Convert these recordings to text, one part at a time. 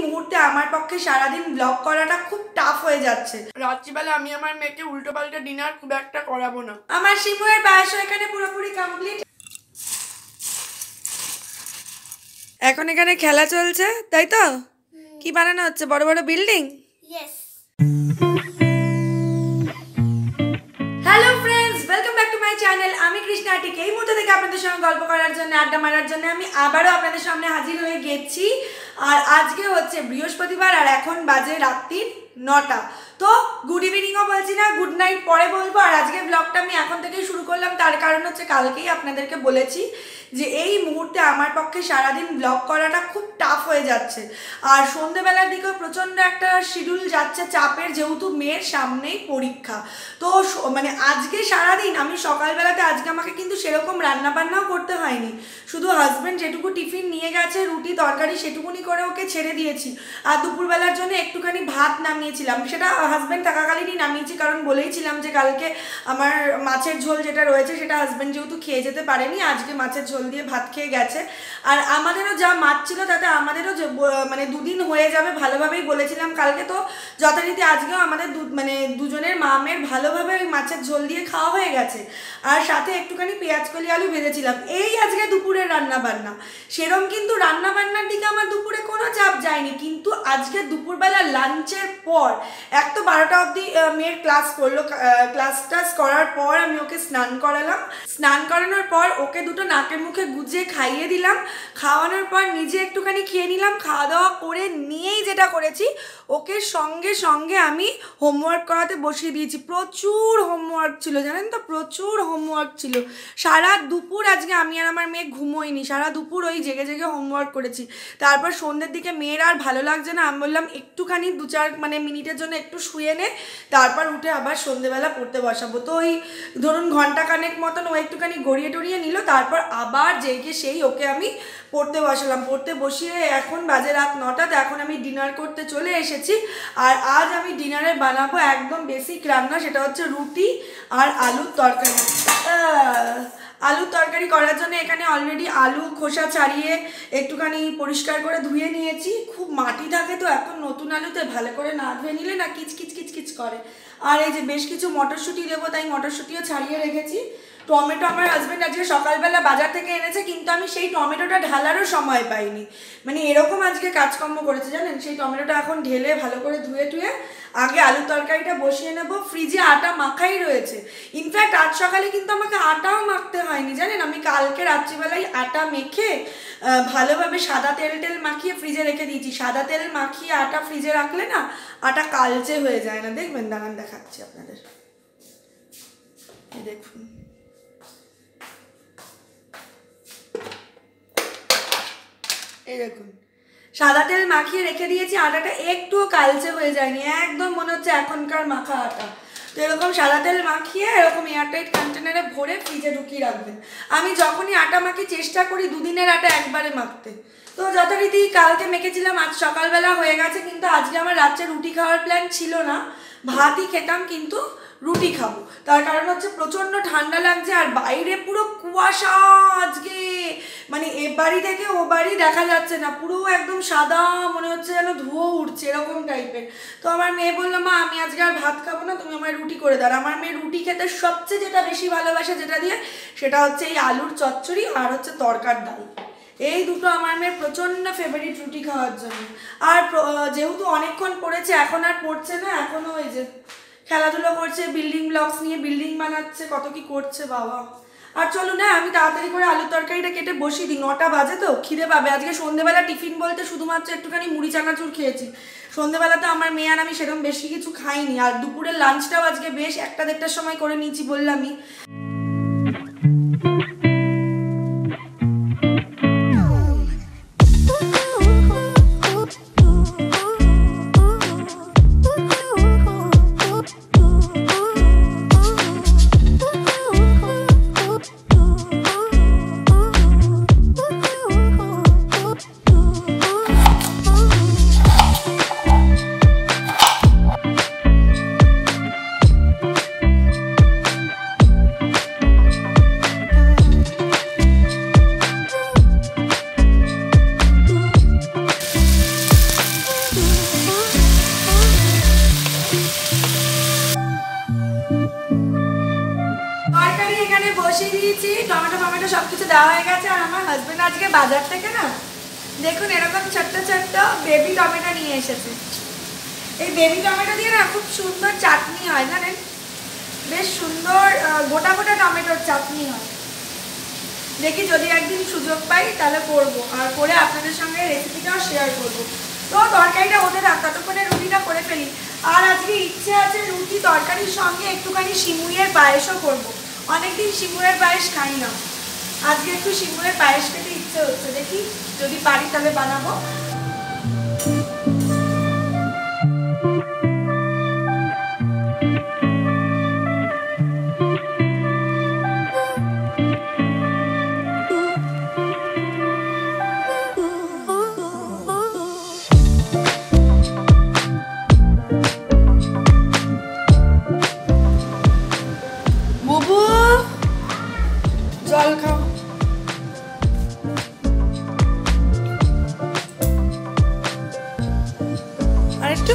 মুহূর্তে আমার পক্ষে সারাদিন ব্লগ করাটা খুব টাফ হয়ে যাচ্ছে। রাত্রিবেলা আমি আমার মেয়েকে উল্টো পাল্টা ডিনার খুব একটা করাবো না। আমার শিমুয়ের পায়েস এখানে পুরোপুরি কমপ্লিট। এখন এখানে খেলা চলছে, তাই তো? কি বানানো হচ্ছে? বড় বড় building? Yes. Hello friends, welcome back to my channel. আমি কৃষ্ণা টিক। এই মুহূর্তে থেকে আপনাদের সঙ্গে গল্প করার জন্য, আড্ডা মারার জন্য আমি আবারও আপনাদের সামনে হাজির হয়ে গেছি। আর আজকে হচ্ছে বৃহস্পতিবার আর এখন বাজে রাত্রির 9টা। তো গুড ইভিনিংও বলছি না, গুড নাইট পরে বলবো। আর আজকে ব্লগটা আমি এখন থেকেই শুরু করলাম, তার কারণ হচ্ছে কালকেই আপনাদেরকে বলেছি যে এই মুহূর্তে আমার পক্ষে সারাদিন ব্লগ করাটা খুব টাফ হয়ে যাচ্ছে। আর সন্ধ্যেবেলার দিকেও প্রচণ্ড একটা শিডিউল যাচ্ছে চাপের, যেহেতু মেয়ের সামনেই পরীক্ষা। তো মানে আজকে সারাদিন আমি সকালবেলাতে আজকে আমাকে কিন্তু সেরকম রান্নাবান্নাও করতে হয়নি, শুধু হাজব্যান্ড যেটুকু টিফিন নিয়ে গেছে রুটি তরকারি সেটুকুনি করে ওকে ছেড়ে দিয়েছি। আর দুপুরবেলার জন্য একটুখানি ভাত নামিয়েছিলাম, সেটা হাজব্যান্ড থাকাকালীনই নামিয়েছি, কারণ বলেইছিলাম যে কালকে আমার মাছের ঝোল যেটা রয়েছে সেটা হাজব্যান্ড যেহেতু খেয়ে যেতে পারেনি, আজকে মাছের ঝোল দিয়ে ভাত খেয়ে গেছে। আর আমাদেরও যা মাছ ছিল তাতে আমাদেরও মানে দুদিন হয়ে যাবে ভালোভাবেই বলেছিলাম কালকে। তো যথারীতি আজকেও আমাদের দুজনের মামের ভালোভাবে ওই মাছের ঝোল দিয়ে খাওয়া হয়ে গেছে। আর সাথে একটুখানি পেঁয়াজ কলি আলু ভেজেছিলাম। এই আজকে দুপুরের রান্নাবান্না। সেরম কিন্তু রান্নাবান্নার দিকে আমার দুপুরে কোনো চাপ যায়নি, কিন্তু আজকে দুপুরবেলা লাঞ্চের পর এক তো 12টা অবধি মেয়ের ক্লাস করলো। ক্লাস টাস করার পর আমি ওকে স্নান করালাম। স্নান করানোর পর ওকে দুটো নাকে মুখে গুজিয়ে খাইয়ে দিলাম। খাওয়ানোর পর নিজে একটুখানি খেয়ে নিলাম। খাওয়া দাওয়া করে নিয়েই যেটা করেছি, ওকে সঙ্গে সঙ্গে আমি হোমওয়ার্ক করাতে বসিয়ে দিয়েছি। প্রচুর হোমওয়ার্ক ছিল, জানেন তো, প্রচুর হোমওয়ার্ক ছিল। সারা দুপুর আজকে আমি আর আমার মেয়ে ঘুমোইনি, সারা দুপুর ওই জেগে জেগে হোমওয়ার্ক করেছি। তারপর সন্ধ্যের দিকে মেয়ের আর ভালো লাগছে না, আমি বললাম একটুখানি 2-4 মিনিটের জন্য একটু শুয়ে নে, তারপর উঠে আবার সন্ধ্যেবেলা পড়তে বসাবো। তো ওই ধরুন ঘন্টাখানেক মতন ও একটুখানি গড়িয়ে টড়িয়ে নিল, তারপর আবার জেগে সেই ওকে আমি পড়তে বসালাম। পড়তে বসিয়ে এখন বাজে রাত 9টা। তো এখন আমি ডিনার করতে চলে এসেছি। আর আজ আমি ডিনারে বানাবো একদম বেসিক রান্না, সেটা হচ্ছে রুটি আর আলুর তরকারি। আলুর তরকারি করার জন্য এখানে অলরেডি আলু খোসা ছাড়িয়ে একটুখানি পরিষ্কার করে ধুয়ে নিয়েছি। খুব মাটি থাকে তো এখন নতুন আলুতে, ভালো করে না ধুয়ে নিলে না কিচকিচ কিচকিচ করে। আর এই যে বেশ কিছু মটরশুঁটি দেবো, তাই মটরশুঁটিও ছাড়িয়ে রেখেছি। টমেটো আমার হাজব্যান্ড আজকে সকালবেলা বাজার থেকে এনেছে, কিন্তু আমি সেই টমেটোটা ঢালারও সময় পাইনি। মানে এরকম আজকে কাজকর্ম করেছে জানেন। সেই টমেটোটা এখন ঢেলে ভালো করে ধুয়ে টুয়ে আগে আলু তরকারিটা বসিয়ে নেব। ফ্রিজে আটা মাখাই রয়েছে। ইনফ্যাক্ট আজ সকালে কিন্তু আমাকে আটাও মাখতে হয়নি জানেন। আমি কালকে রাত্রিবেলায় আটা মেখে ভালোভাবে সাদা তেল মাখিয়ে ফ্রিজে রেখে দিয়েছি। সাদা তেল মাখিয়ে আটা ফ্রিজে রাখলে না আটা কালচে হয়ে যায় না। দেখবেন, দাঁড়ান দেখাচ্ছি আপনাদের। দেখুন, এই দেখুন, সাদা তেল মাখিয়ে রেখে দিয়েছি, আটাটা একটুও কালচে হয়ে যায়নি, একদম মনে হচ্ছে এখনকার মাখা আটা। তো এরকম সাদা তেল মাখিয়ে এরকম এয়ারটাইট কন্টেনারে ভরে ফ্রিজে ঢুকিয়ে রাখবেন। আমি যখনই আটা মাখি চেষ্টা করি 2 দিনের আটা একবারে মাখতে। তো যথারীতি কালকে মেখেছিলাম, আজ সকালবেলা হয়ে গেছে। কিন্তু আজকে আমার রাত্রে রুটি খাওয়ার প্ল্যান ছিল না, ভাতই খেতাম, কিন্তু রুটি খাবো। তার কারণ হচ্ছে প্রচণ্ড ঠান্ডা লাগছে আর বাইরে পুরো কুয়াশা আজকে। মানে এ বাড়ি থেকে ও বাড়ি দেখা যাচ্ছে না, পুরো একদম সাদা, মনে হচ্ছে যেন ধুয়ো উঠছে এরকম টাইপের। তো আমার মেয়ে বললো, মা আমি আজকে আর ভাত খাবো না, তুমি আমার রুটি করে দাও। আমার মেয়ে রুটি খেতে সবচেয়ে যেটা বেশি ভালোবাসে যেটা দিয়ে, সেটা হচ্ছে এই আলুর চচ্চড়ি আর হচ্ছে তরকার ডাল। এই দুটো আমার মেয়ের প্রচণ্ড ফেভারিট রুটি খাওয়ার জন্য। আর যেহেতু অনেকক্ষণ পড়েছে, এখন আর পড়ছে না, এখনও ওই যে খেলাধুলো করছে, বিল্ডিং ব্লকস নিয়ে বিল্ডিং বানাচ্ছে, কত কি করছে বাবা। আর চলুন না, আমি তাড়াতাড়ি করে আলুর তরকারিটা কেটে বসিয়ে দিই। 9টা বাজে তো, খিদে পাবে। আজকে সন্ধ্যেবেলা টিফিন বলতে শুধুমাত্র একটুখানি মুড়ি চানাচুর খেয়েছি। সন্ধ্যেবেলাতে আমার মেয়ে আর আমি সেরকম বেশি কিছু খাইনি। আর দুপুরের লাঞ্চটাও আজকে বেশ 1টা-1.5টার সময় করে নিয়েছি বললামই। বসিয়েছি, টমেটো ফমেটো সব কিছু দেওয়া হয়ে গেছে। আর আমার হাজবেন্ড আজকে বাজার থেকে না দেখুন এরকম ছোট্ট ছোট্ট বেবি টমেটো নিয়ে এসেছে। এই বেবি টমেটো দিয়ে না খুব সুন্দর চাটনি হয় জানেন, বেশ সুন্দর গোটা গোটা টমেটোর চাটনি হয়। দেখি যদি একদিন সুযোগ পাই তাহলে করবো, আর করে আপনাদের সঙ্গে রেসিপিটাও শেয়ার করবো। তো তরকারিটা হতে থাক, ততক্ষণে রুটিটা করে ফেলি। আর আজকে ইচ্ছে আছে রুটি তরকারির সঙ্গে একটুখানি শিমুয়ের পায়েসও করবো। অনেকদিন শিমুয়ের পায়েস খাই না, আজকে একটু শিমুয়ের পায়েস খেতে ইচ্ছে হচ্ছে, দেখি যদি পারি তাহলে বানাবো। জল খাও। আরেকটু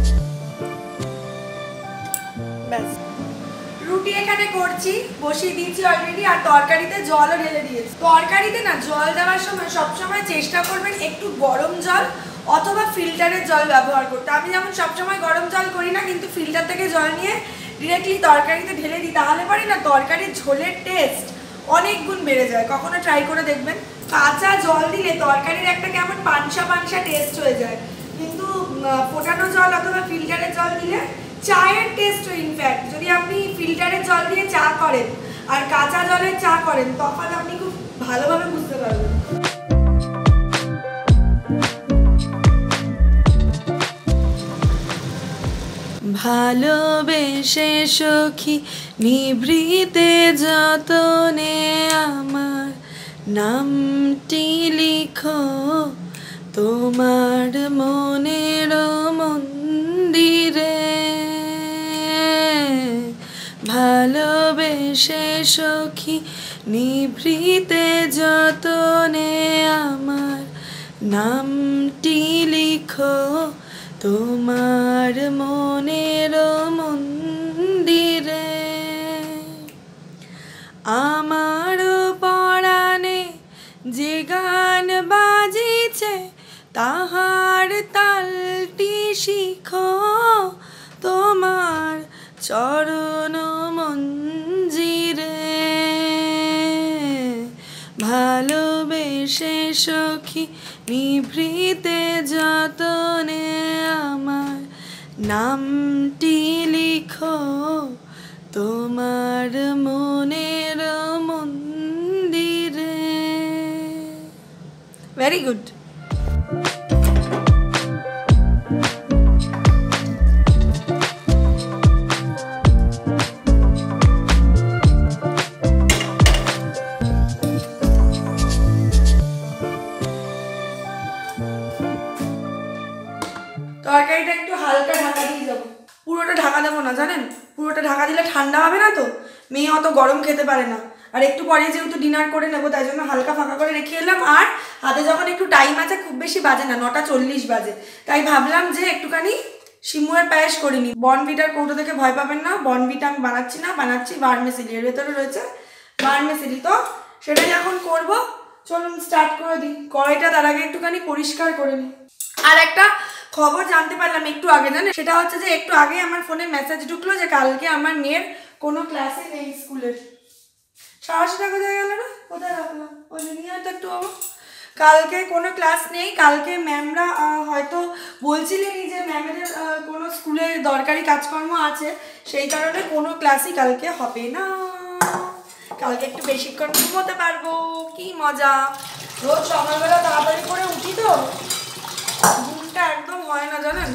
ব্যাস। রুটি এখানে করছি, বসিয়ে দিয়েছি অলরেডি, আর তরকারিতে জলও ঢেলে দিয়েছি। তরকারিতে না জল দেওয়ার সময় সবসময় চেষ্টা করবেন একটু গরম জল অথবা ফিল্টারের জল ব্যবহার করতে। আমি যেমন সবসময় গরম জল করি না, কিন্তু ফিল্টার থেকে জল নিয়ে ডিরেক্টলি তরকারিতে ঢেলে দিই, তাহলে পরে না তরকারির ঝোলের টেস্ট অনেক গুণ বেড়ে যায়। কখনো ট্রাই করে দেখবেন। কাঁচা জল দিলে তরকারির একটা কেমন পানসা পানসা টেস্ট হয়ে যায়, কিন্তু ফোটানো জল অথবা ফিল্টারের জল দিলে চায়ের টেস্ট। ইনফ্যাক্ট যদি আপনি ফিল্টারের জল দিয়ে চা করেন আর কাঁচা জলের চা করেন, তখন আপনি খুব ভালোভাবে বুঝতে পারবেন। ভালোবেসে সখী নিভৃতে যতনে আমার নামটি লিখো তোমার মনের মন্দিরে। ভালোবেসে সখী নিভৃতে যতনে আমার নামটি লিখো তোমার মনের মন্দিরে। আমার পরাণে যে গান বাজিছে তাহার তালটি শিখো তোমার চরণ মঞ্জিরে। ভালোবেসে সখী নিভৃতে যতনে আমার নামটি লিখো তোমার মনের মন্দিরে। Very good. তরকারিটা একটু হালকা ঢাকা দিয়ে যাবো, পুরোটা ঢাকা দেবো না জানেন, পুরোটা ঢাকা দিলে ঠান্ডা হবে না, তো মেয়ে অত গরম খেতে পারে না। আর একটু পরে যেহেতু ডিনার করে নেবো, তাই জন্য হালকা ফাঁকা করে রেখে এলাম। আর হাতে যখন একটু টাইম আছে, খুব বেশি বাজে না, 9:40 বাজে, তাই ভাবলাম যে একটুখানি শিমুয়ের পায়েস করিনি। বর্নভিটার কৌটো থেকে ভয় পাবেন না, বর্নভিটা আমি বানাচ্ছি না, বানাচ্ছি ভার্মিসেলি। এর ভেতরে রয়েছে ভার্মিসেলি, তো সেটাই এখন করবো। চলুন স্টার্ট করে দিই। কড়াইটা তার আগে একটুখানি পরিষ্কার করে নিই। আর একটা খবর জানতে পারলাম একটু আগে, জানেন, সেটা হচ্ছে যে একটু আগে আমার ফোনে মেসেজ ঢুকলো যে কালকে আমার মেয়ের কোনো ক্লাসে নেই স্কুলের। 8:30 কোথায় গেল না, কোথায় রাখলাম, ওই নিয়ে হয়তো একটু বাবা। কালকে কোনো ক্লাস নেই। কালকে ম্যামরা হয়তো বলছিলেনই যে ম্যামেদের কোনো স্কুলে দরকারি কাজকর্ম আছে, সেই কারণে কোনো ক্লাসই কালকে হবে না। কালকে একটু বেশিক্ষণ ঘুমোতে পারবো, কি মজা। রোজ সকালবেলা তাড়াতাড়ি করে উঠি তো ঘুমটা একদম হয় না জানেন।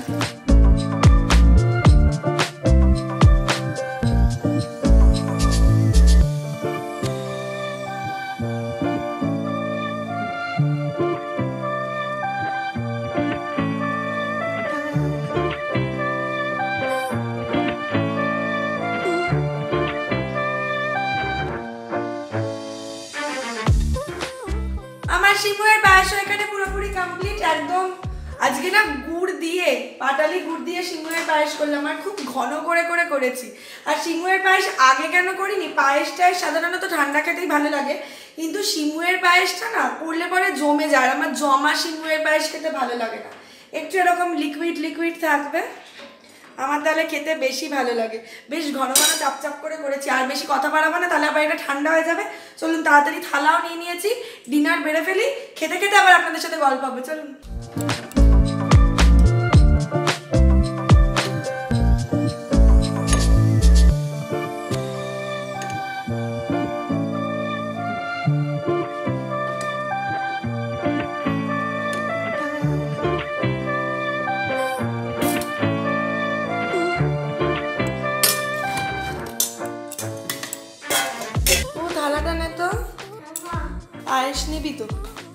আমার শিমুয়ের পায়েস এখানে পুরোপুরি কমপ্লিট একদম। আজকে না গুড় দিয়ে পাটালি গুড় দিয়ে সিঙ্গুরের পায়েস করলাম, আর খুব ঘন করে করে করেছি। আর সিঙ্গুরের পায়েস আগে কেন করিনি, পায়েসটায় সাধারণত ঠান্ডা খেতেই ভালো লাগে, কিন্তু সিঙ্গুরের পায়েসটা না করলে পরে জমে যায়, আমার জমা সিঙ্গুরের পায়েস খেতে ভালো লাগে না, একটু এরকম লিকুইড লিকুইড থাকবে, আমার তাহলে খেতে বেশি ভালো লাগে। বেশ ঘন ঘন চাপচাপ করে করেছি, আর বেশি কথা বাড়াবো না, তাহলে আবার এটা ঠান্ডা হয়ে যাবে। চলুন তাড়াতাড়ি থালাও নিয়ে নিয়েছি, ডিনার বেড়ে ফেলি, খেতে খেতে আবার আপনাদের সাথে গল্প হবে। চলুন। থালাটা নে তো, পায়েস নিবি তো?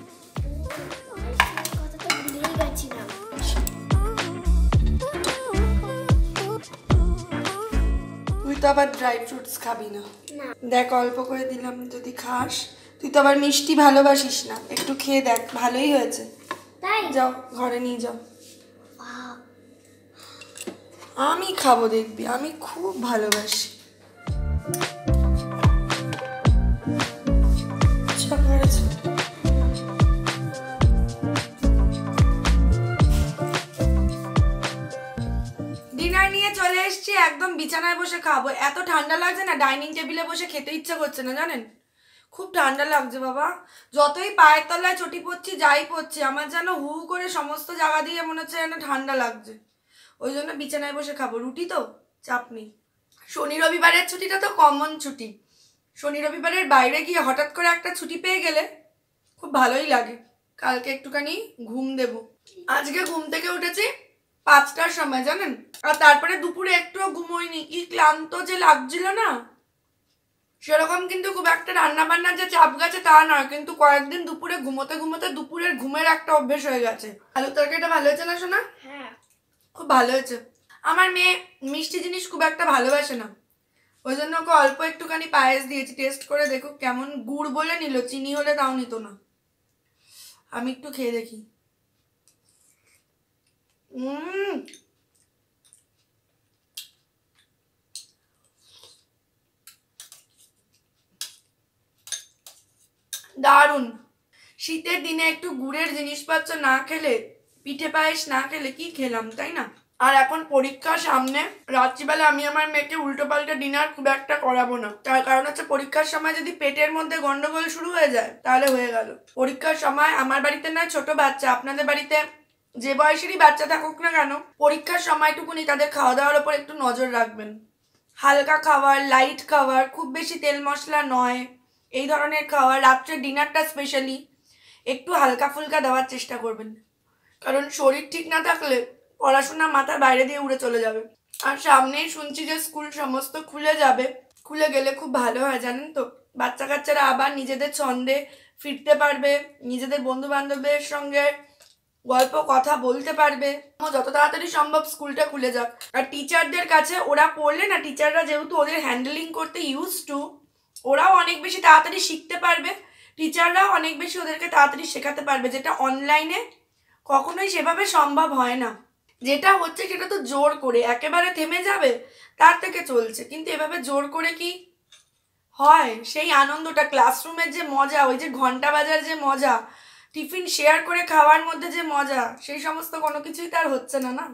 তুই তো আবার ড্রাই ফ্রুটস খাবি না, দেখ অল্প করে দিলাম, যদি খাস। তুই তো আবার মিষ্টি ভালোবাসিস না, একটু খেয়ে দেখ, ভালোই হয়েছে। যাও ঘরে নিয়ে যাও। আমি খাবো, দেখবি আমি খুব ভালোবাসি। ডিনার নিয়ে চলে এসেছি, একদম বিছানায় বসে খাবো। এত ঠান্ডা লাগছে না, ডাইনিং টেবিলে বসে খেতে ইচ্ছা করছে না, জানেন? খুব ঠান্ডা লাগছে বাবা, যতই পায়ের তলায় চটি পড়ছি যাই পড়ছি, আমার যেন হু করে সমস্ত জায়গা দিয়ে মনে হচ্ছে যেন ঠান্ডা লাগছে, ওই জন্য বিছানায় বসে খাবো। রুটি তো, চাপ নেই। শনি রবিবারের ছুটিটা তো কমন ছুটি, শনি রবিবারের বাইরে গিয়ে হঠাৎ করে একটা ছুটি পেয়ে গেলে খুব ভালোই লাগে। কালকে একটুখানি ঘুম দেব। আজকে ঘুম থেকে উঠেছি 5টার সময়, জানেন? আর তারপরে দুপুরে একটুও ঘুমোইনি, কি ক্লান্ত যে লাগছিল না। সেরকম কিন্তু খুব একটা রান্না বান্নার যে চাপ গেছে তা নয়, কিন্তু কয়েকদিন দুপুরে ঘুমোতে ঘুমোতে দুপুরের ঘুমের একটা অভ্যেস হয়ে গেছে। আলু তরকারিটা ভালো হয়েছে না সোনা? হ্যাঁ, খুব ভালো হয়েছে। আমার মেয়ে মিষ্টি জিনিস খুব একটা ভালোবাসে না, ওই জন্য ওকে অল্প একটুখানি পায়েস দিয়েছি, টেস্ট করে দেখুক কেমন। গুড় বলে নিল, চিনি হলে তাও নিত না। আমি একটু খেয়ে দেখি। দারুণ। শীতের দিনে একটু গুড়ের জিনিসপত্র না খেলে, পিঠে পায়েস না খেলে কি খেলাম, তাই না? আর এখন পরীক্ষা সামনে, রাত্রিবেলা আমি আমার মেয়েকে উল্টো পাল্টা ডিনার খুব একটা করাবো না, তার কারণ হচ্ছে পরীক্ষার সময় যদি পেটের মধ্যে গন্ডগোল শুরু হয়ে যায় তাহলে হয়ে গেল। পরীক্ষার সময় আমার বাড়িতে নয় ছোট বাচ্চা, আপনাদের বাড়িতে যে বয়সেরই বাচ্চা থাকুক না কেন, পরীক্ষার সময়টুকুনি তাদের খাওয়া দাওয়ার ওপর একটু নজর রাখবেন। হালকা খাবার, লাইট খাবার, খুব বেশি তেল মশলা নয়, এই ধরনের খাবার। রাত্রে ডিনারটা স্পেশালি একটু হালকা ফুলকা দেওয়ার চেষ্টা করবেন, কারণ শরীর ঠিক না থাকলে পড়াশোনা মাথার বাইরে দিয়ে উড়ে চলে যাবে। আর সামনেই শুনছি যে স্কুল সমস্ত খুলে যাবে, খুলে গেলে খুব ভালো হয়, জানেন তো? বাচ্চা কাচ্চারা আবার নিজেদের ছন্দে ফিরতে পারবে, নিজেদের বন্ধু বান্ধবদের সঙ্গে গল্প কথা বলতে পারবে। যত তাড়াতাড়ি সম্ভব স্কুলটা খুলে যাক। আর টিচারদের কাছে ওরা পড়লে না, টিচাররা যেহেতু ওদের হ্যান্ডেলিং করতে ইউজ টু, ওরাও অনেক বেশি তাড়াতাড়ি শিখতে পারবে, টিচাররাও অনেক বেশি ওদেরকে তাড়াতাড়ি শেখাতে পারবে, যেটা অনলাইনে কখনোই সেভাবে সম্ভব হয় না। যেটা হচ্ছে সেটা তো জোর করে একেবারে থেমে যাবে, তার থেকে চলছে, কিন্তু এভাবে জোর করে কি হয়? সেই আনন্দটা, ক্লাসরুমের যে মজা, ওই যে ঘন্টা বাজার যে মজা, টিফিন শেয়ার করে খাওয়ার মধ্যে যে মজা, সেই সমস্ত কোনো কিছুই তার হচ্ছে না, না?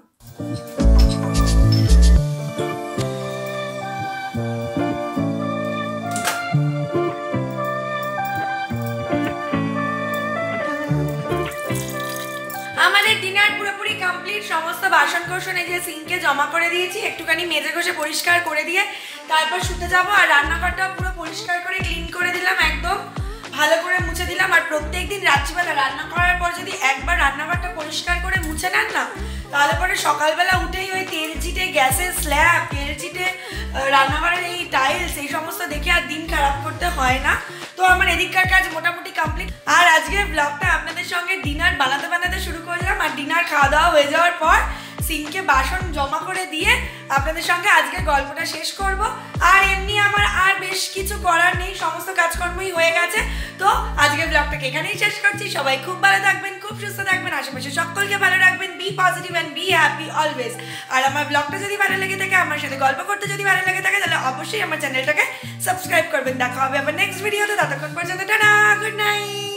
আমাদের ডিনার পুরোপুরি কমপ্লিট। সমস্ত বাসন কোসন এই যে সিঙ্কে জমা করে দিয়েছি, একটুখানি মেজে ঘষে পরিষ্কার করে দিয়ে তারপর শুতে যাবো। আর রান্নাঘরটা পুরো পরিষ্কার করে ক্লিন করে দিলাম, একদম ভালো করে মুছে দিলাম। আর প্রত্যেকদিন রাত্রিবেলা রান্না করার পর যদি একবার রান্নাঘরটা পরিষ্কার করে মুছে নেন না, তাহলে পরে সকালবেলা উঠেই ওই তেল চিটে গ্যাসের স্ল্যাব, তেল চিটে রান্নাঘরের এই টাইলস, এই সমস্ত দেখে আর দিন খারাপ করতে হয় না। তো আমার এদিককার কাজ মোটামুটি কমপ্লিট। আর আজকের ব্লগটা আপনাদের সঙ্গে ডিনার বানাতে বানাতে শুরু করলাম, আর ডিনার খাওয়া দাওয়া হয়ে যাওয়ার পর সিঙ্কে বাসন জমা করে দিয়ে আপনাদের সঙ্গে আজকে গল্পটা শেষ করব। আর এমনি আমার আর বেশ কিছু করার নেই, সমস্ত কাজকর্মই হয়ে গেছে। তো আজকে ব্লগটাকে এখানেই শেষ করছি। সবাই খুব ভালো থাকবেন, খুব সুস্থ থাকবেন, আশেপাশে সকলকে ভালো রাখবেন। Be positive and be happy always. আর আমার ব্লগটা যদি ভালো লেগে থাকে, আমার সাথে গল্প করতে যদি ভালো লেগে থাকে, তাহলে অবশ্যই আমার চ্যানেলটাকে সাবস্ক্রাইব করবেন। দেখা হবে আবার নেক্সট ভিডিওতে। ততক্ষণ পর্যন্ত টাটা, গুড নাইট।